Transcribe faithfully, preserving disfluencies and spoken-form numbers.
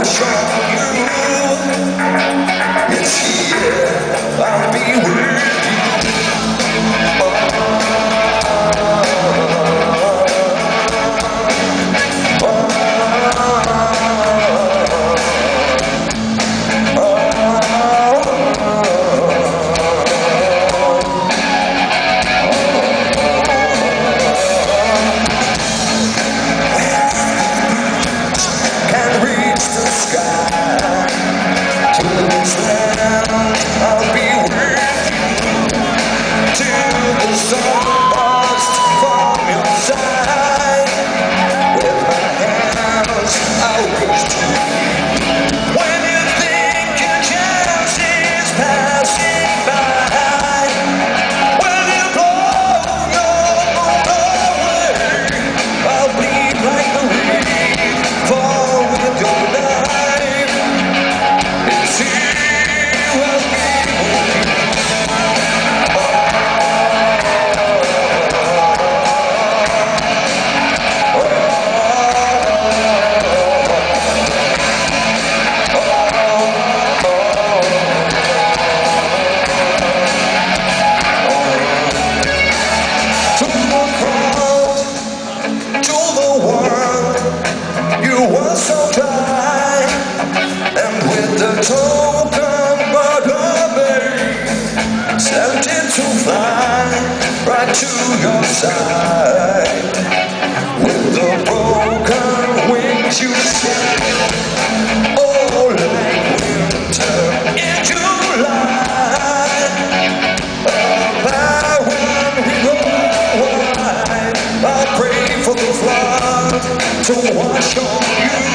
wash on you. It's here, I'll be with you. Can't reach the sky, to this land I'll be with you, till the sun bursts from your side. With my hands I'll reach to you. When you think your chance is passing by, when you blow your boat away, I'll bleed like the wind, fall with your life. It's here I'll be with you. To the crowd, to the world, you were so dry, and with the token butterbean, tempted to fly right to your side. With the broken wings you sail, oh, like winter in July. A barren river wide, I pray for the flood to wash on you.